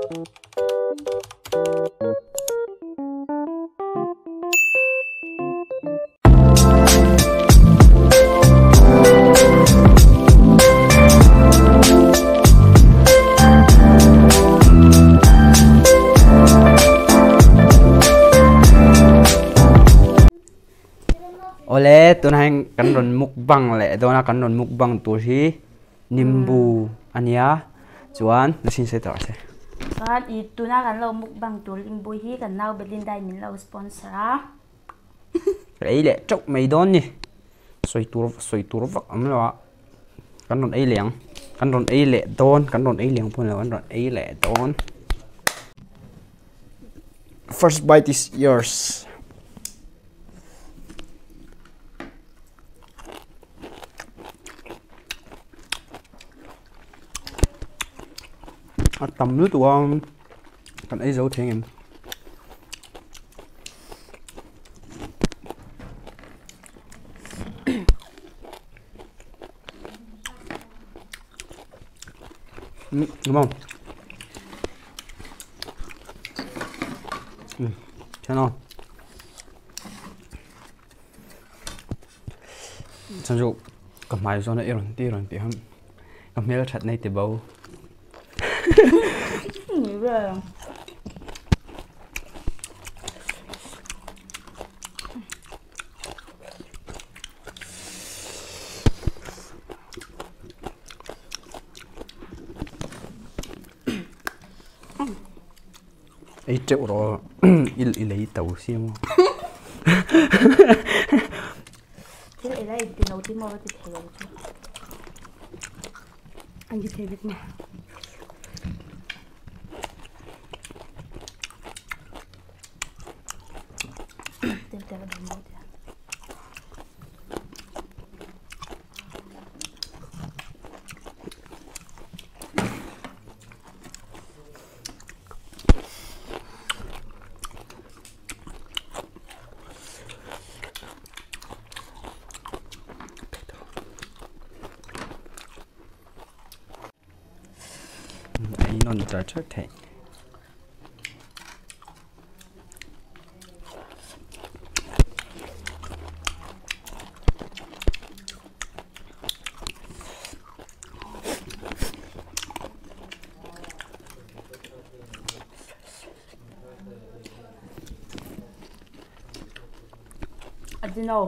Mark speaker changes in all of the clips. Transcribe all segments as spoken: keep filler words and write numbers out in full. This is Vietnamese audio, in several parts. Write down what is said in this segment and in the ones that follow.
Speaker 1: Ole tôi hay cắn rốn mục bằng lệ tôi là cắn rốn mục bằng tôi thì nimbu ania chuan nó xin sẽ tỏ sẽ
Speaker 2: Soan itu na kan lo muk bang tu limbu hi kan nau belin dai min lo sponsor á.
Speaker 1: Ấy lệ chốc mấy đón nhỉ xoay tur xoay tur vắt ấm lo cắn rốn ấy liền cắn rốn ấy lệ đón cắn rốn ấy liền phun là cắn rốn ấy lệ đón. First bite is yours. Tầm nước tụi con cần ấy dấu thế em ừ, đúng không? Ừ, thế nào? Chẳng dụ cầm máy cho nó yêu lần tí lần tí hơn cầm máy là thật này thì bầu
Speaker 2: Nghĩ về
Speaker 1: ấy triệu đó il il lấy tàu xiêm
Speaker 2: thế lại đây thì nấu tí mò thì thế anh như thế biết nè.
Speaker 1: ấy non trở chất thế
Speaker 2: I don't know.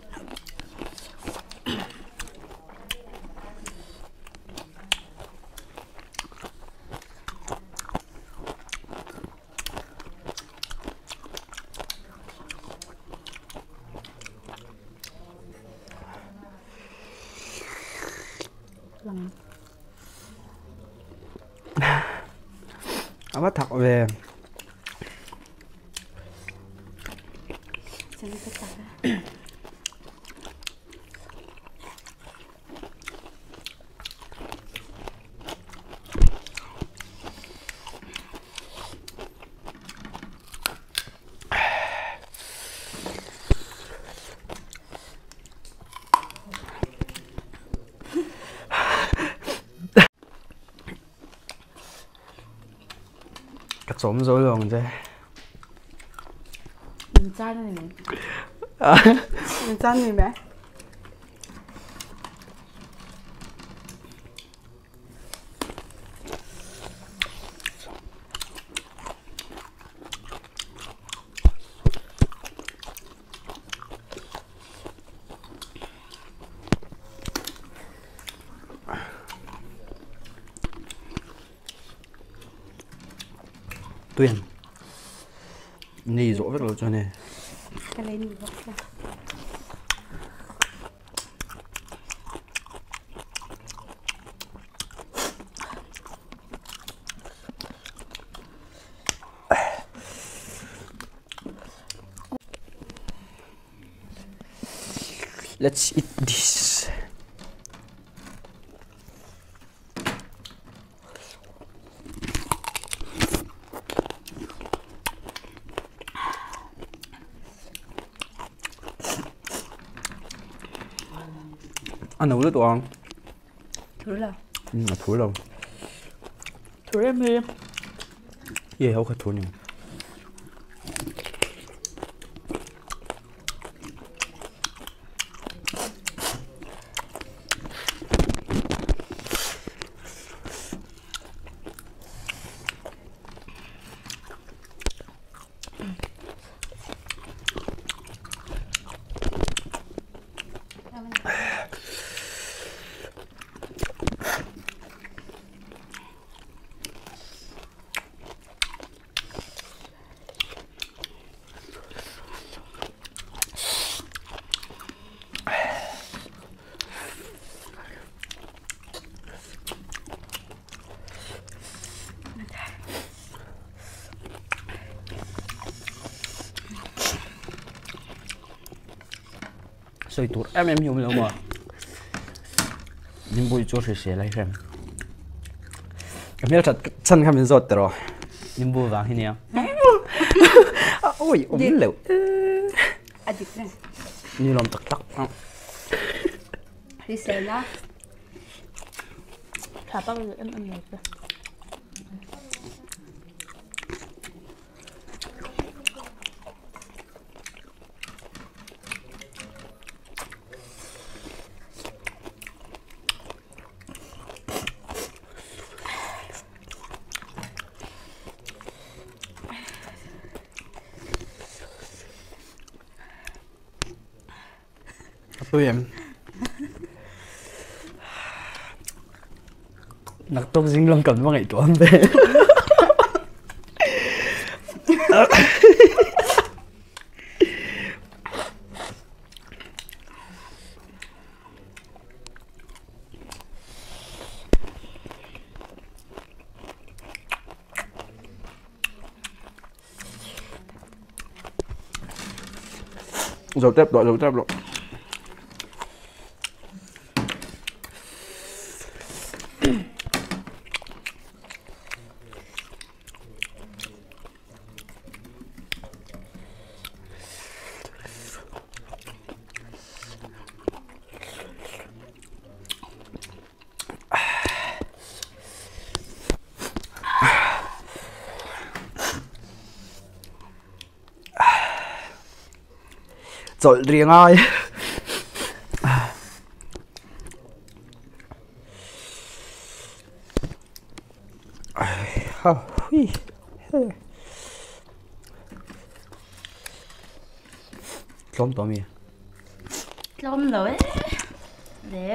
Speaker 1: à, bắt thọc về
Speaker 2: Xem cái tạc á.
Speaker 1: cắt sống rồi luôn chứ
Speaker 2: Mình chan này mẹ. Mình chan này mẹ.
Speaker 1: Tuyền nì dỗ rất là cho này
Speaker 2: Cái này mình bọc ra.
Speaker 1: Let's eat this. Ăn nấu được không?
Speaker 2: Thử là
Speaker 1: Ừ, thúi đâu?
Speaker 2: Thử em đi.
Speaker 1: Ye hau khát thua nhỉ. Sôi tuột em em hiểu không mà nhưng bùi cho sẽ sẽ lại xem em biết thật chân không rốt rồi nhưng bùi vàng thế nào ôi ốm lều
Speaker 2: À được rồi.
Speaker 1: như lòng tắc tắc
Speaker 2: Đi xe đó. Thả bao giờ em em được.
Speaker 1: tôi em nặc tóc dính lông cầm vào ngày tuần về dầu tép rồi dầu tép rồi rồi riêng ai lom tóm mi
Speaker 2: Lom rồi. Để.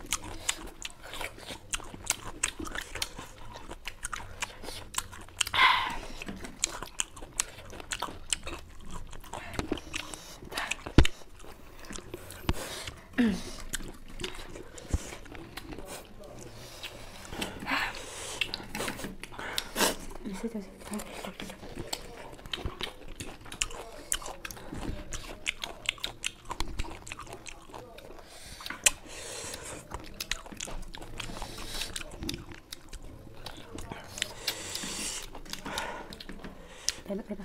Speaker 2: Đây đây.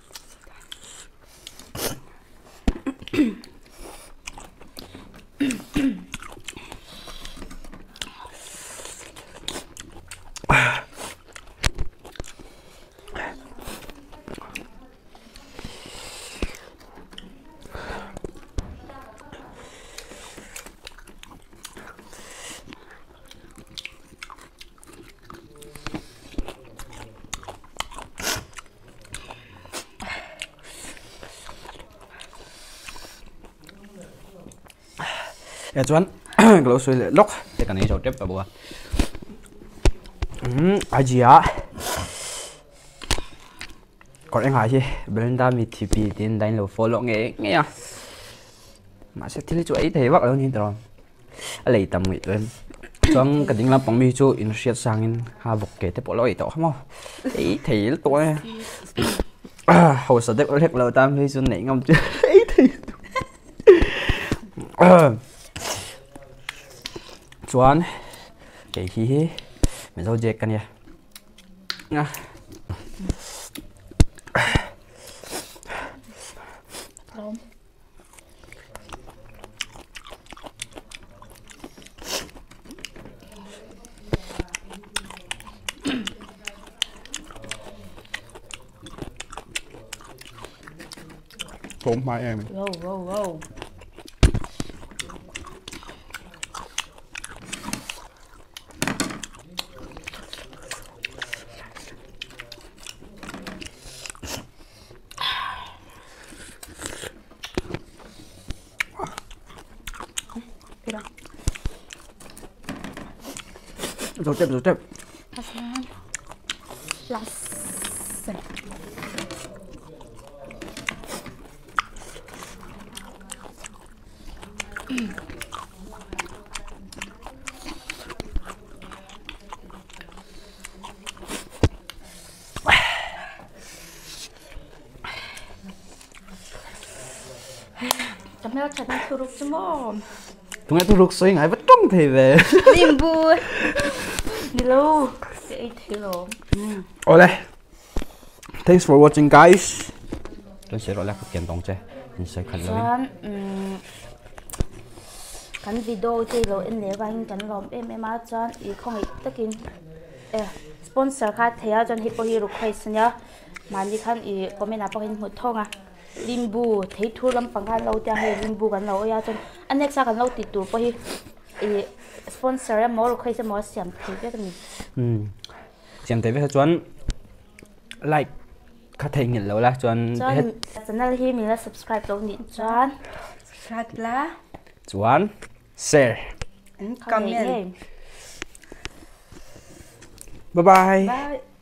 Speaker 1: ya cuan kalau sudah lok ya kan ini cocok apa buah hmm aja còn anh hỏi chứ bên ta mi thì bị tiền đánh lỗ follow nghe nghe à mà sẽ thiếu chỗ ấy thì bắt đầu như rồi lấy tầm nghĩ lên trong cái tiếng là bằng mi chỗ in sang in hà bọc kể tới bộ lỗi tổ không ấy thì tôi hồi sợ đấy có lỡ tam mi chỗ này ngâm chứ ấy thì chuan cái hi mình dâu dệt cái này nha thơm mai em.
Speaker 2: Wow, wow, wow.
Speaker 1: Rồi tiếp rồi tiếp.
Speaker 2: Asan. Lasan. Chấm mèo chặt thu rục chứ mồm.
Speaker 1: Tụi nghe tôi rụt xoay ngại vết trông thì về.
Speaker 2: Lim bùi. Đi lâu. Để thiếu rồi.
Speaker 1: Ole. Thanks for watching guys. Tôi sẽ gọi là cái kiện tổng chế. Mình sẽ khẩn lời.
Speaker 2: Chán. Cái video chơi rồi em lấy vào cái lồng em em á chán. Ý không hề tất nhiên. Sponsor khác thế á chán hipo hi rục khay xin nhá. Mà đi khăn ý có mình nào hình một thông à. Limbu thấy thu lắm bằng cái lâu tia hay limbu cái lâu ya chọn anh next cái lâu tít tụ bởi vì sponsor em mua rồi sẽ mua xem thấy cái gì.
Speaker 1: Ừ. Xem thấy với chọn like các thầy nhìn lâu là chọn
Speaker 2: chọn channel hi mình là subscribe lâu nhịn chọn
Speaker 3: subscribe là
Speaker 1: chọn share
Speaker 3: and comment.
Speaker 1: Bye bye.
Speaker 2: Bye.